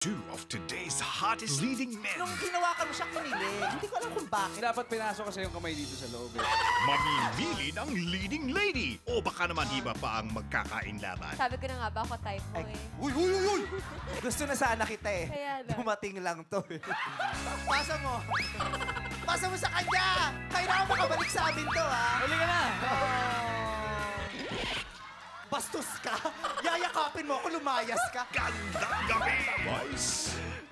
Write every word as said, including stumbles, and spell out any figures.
Two of today's hottest leading men. Nung ginawakan mo siya, kinilig. Hindi ko alam kung bakit. Dapat pinasok kasi yung kamay dito sa loob. Eh. Mamimili ng leading lady. O baka naman iba pa ang magkakain laban. Sabi ko na nga ba ako type mo Ay, eh. uy, uy, uy, uy! Gusto na sana kita eh. Kaya na. Dumating lang to eh. Pasa mo. Pasa mo sa kanya! Kailangan makabalik sa amin to, ha? Huli ka na! Bastos ka? Yayakapin mo ako, lumayas ka? Gandang gabi! Boys!